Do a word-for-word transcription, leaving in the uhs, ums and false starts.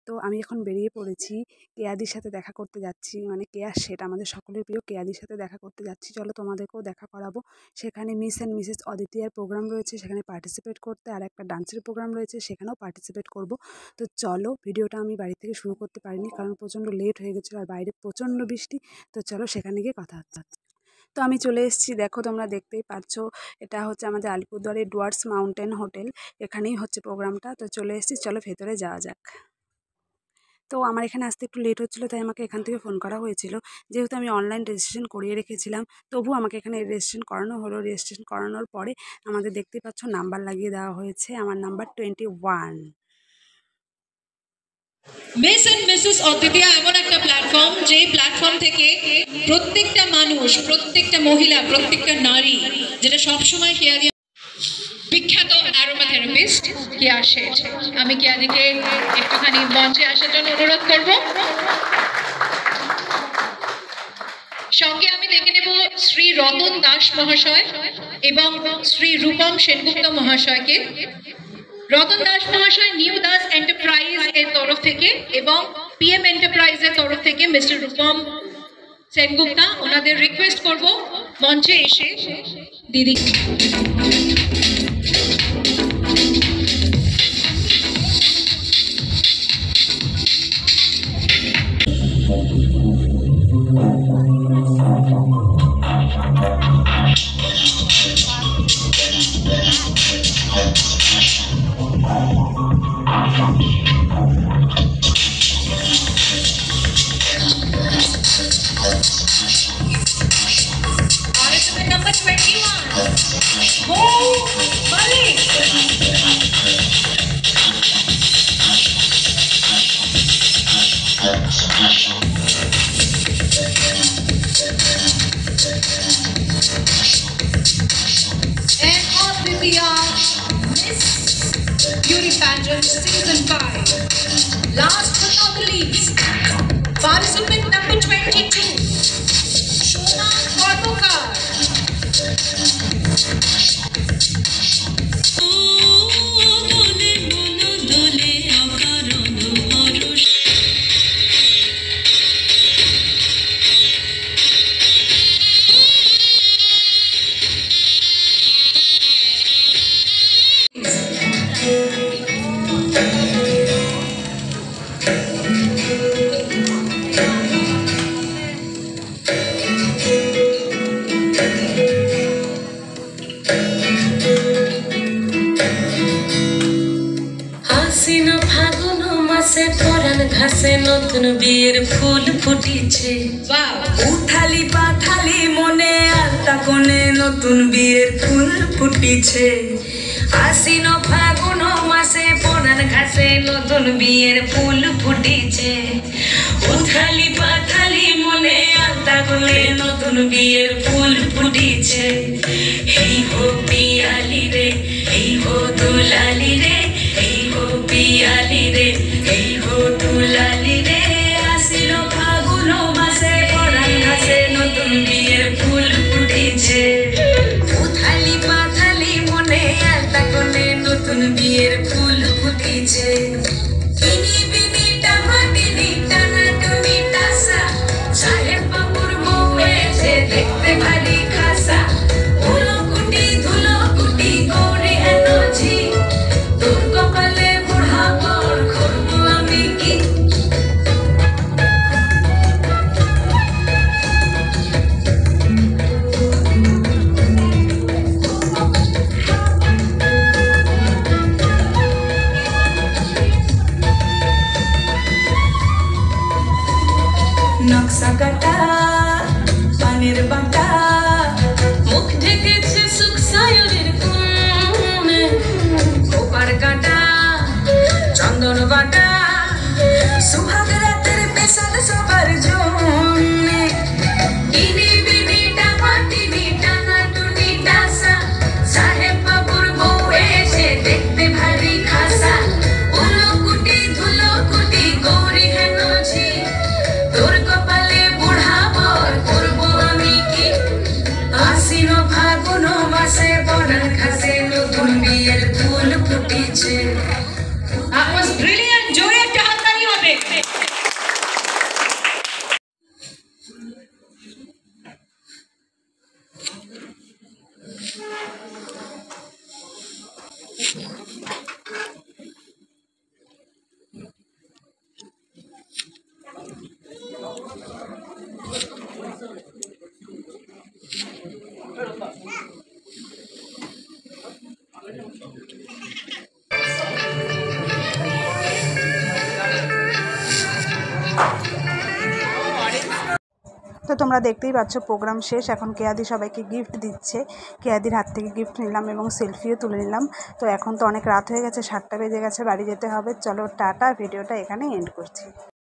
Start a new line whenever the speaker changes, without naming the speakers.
তো আমি এখন বেরিয়ে পড়েছি, কেয়াদির সাথে দেখা করতে যাচ্ছি, মানে কেয়া শেঠ, আমাদের সকলের প্রিয় কেয়াদির সাথে দেখা করতে যাচ্ছি। চলো তোমাদেরকেও দেখা করাবো। সেখানে মিস অ্যান্ড মিসেস অদিতিয়ার প্রোগ্রাম রয়েছে, সেখানে পার্টিসিপেট করতে, আর একটা ডান্সের প্রোগ্রাম রয়েছে, সেখানেও পার্টিসিপেট করব। তো চলো, ভিডিওটা আমি বাড়ি থেকে শুরু করতে পারিনি কারণ প্রচণ্ড লেট হয়ে গেছিলো আর বাইরে প্রচণ্ড বৃষ্টি। তো চলো সেখানে গিয়ে কথা হচ্ছে। তো আমি চলে এসেছি, দেখো তোমরা দেখতেই পাচ্ছ, এটা হচ্ছে আমাদের আলিপুরদুয়ারের ডুয়ার্স মাউন্টেন হোটেল, এখানেই হচ্ছে প্রোগ্রামটা। তো চলে এসেছি, চলো ভেতরে যাওয়া যাক। তো আমার এখানে আসতে একটু লেট হচ্ছিলো, তাই আমাকে এখান থেকে ফোন করা হয়েছিল। যেহেতু আমি অনলাইন রেজিস্ট্রেশন করিয়ে রেখেছিলাম, তবু আমাকে এখানে রেজিস্ট্রেশন করানো হলো। রেজিস্ট্রেশন করানোর পরে আমাদের দেখতেই পাচ্ছ নাম্বার লাগিয়ে দেওয়া হয়েছে, আমার number twenty one.
Miss and Mrs Aditya এমন একটা প্ল্যাটফর্ম, যে প্ল্যাটফর্ম থেকে প্রত্যেকটা মানুষ, প্রত্যেকটা মহিলা, প্রত্যেকটা নারী, যেটা সবসময় কেয়াদি বিখ্যাত অ্যারোমা থেরাপিস্ট কেয়া শেঠ। আমি কেয়াদিকে একটুখানি মঞ্চে আসার জন্য অনুরোধ করব। সঙ্গে আমি দেখে নেব শ্রী রতন দাস মহাশয় এবং শ্রী রূপম সেনগুপ্ত মহাশয়কে। রতন দাস মহাশয় নিউ দাস এন্টারপ্রাইজ এর তরফ থেকে এবং পিএম এন্টারপ্রাইজ এর তরফ থেকে মিস্টার রূপম সেনগুপ্তা, ওনাদের রিকোয়েস্ট করব মঞ্চে এসে দিদি। Number twenty-one. Oh, Malik. And Aditya, Miss Beauty Pageant Season five. Last but not the least, participant number twenty-two, Shona Korpokar.
ঘাসে নতুন বিয়ের ফুল ফুটিছে, উথালি পাথালি মনে আলতা কোণে নতুন বিয়ের ফুল ফুটিছে। আশ্বিন ফাগুন মাসে পরান ঘাসে নতুন বিয়ের ফুল ফুটিছে, উথালি পাথালি মনে আলতা কোণে নতুন বিয়ের ফুল ফুটিছে। এই হো পিয়ালি রে, এই হো দুলালি রে, এই হো পিয়ালি রে, এই হো দুলালি রে। আসিল ফাগুন মাসে পরান ঘাসে নতুন বিয়ের ফুল ফুটিছে, উথালি পাথালি মনে আলতা কোণে নতুন বিয়ের ফুল ফুটিছে। কিনি বিনি টামাটিনি টানা টুনি টাসা, সাহেব বাবুর বউ এসে দেখতে ভারী খাসা। উলো কুটি ধুলো কুটি গৌরী এনার্জি, তোর কপালে বুড়া বর করবো আমি কি। নকশা কাটা পানের বাটা, মুখ ঢেকেছে সুখ সায়রের কোণে, কোপার কাটা চন্দন বাটা, সুহাগ রাতের পেশাল সবার জন্যে। ইনি বিনি টামাটিনি টানা টুনি টাসা, সাহেব বাবুর বউ এসে দেখতে ভারী খাসা। উলো কুটি ধুলো কুটি গৌরী হেনঝি, তোর কপালে বুড়া বর করবো আমি কি। আশ্বিন ফাগুন মাসে পরান ঘাসে নতুন বিয়ের ফুল ফুটিছে।
That was brilliant. জোরে একটা হাততালি হবে
তো তোমরা দেখতেই পাচ্ছ প্রোগ্রাম শেষ, এখন কেয়াদি সবাইকে গিফট দিচ্ছে। কেয়াদির হাত থেকে গিফট নিলাম এবং সেলফিও তুলে নিলাম। তো এখন তো অনেক রাত হয়ে গেছে, সাতটা বেজে গেছে, বাড়ি যেতে হবে। চলো টাটা, ভিডিওটা এখানে এন্ড করছি।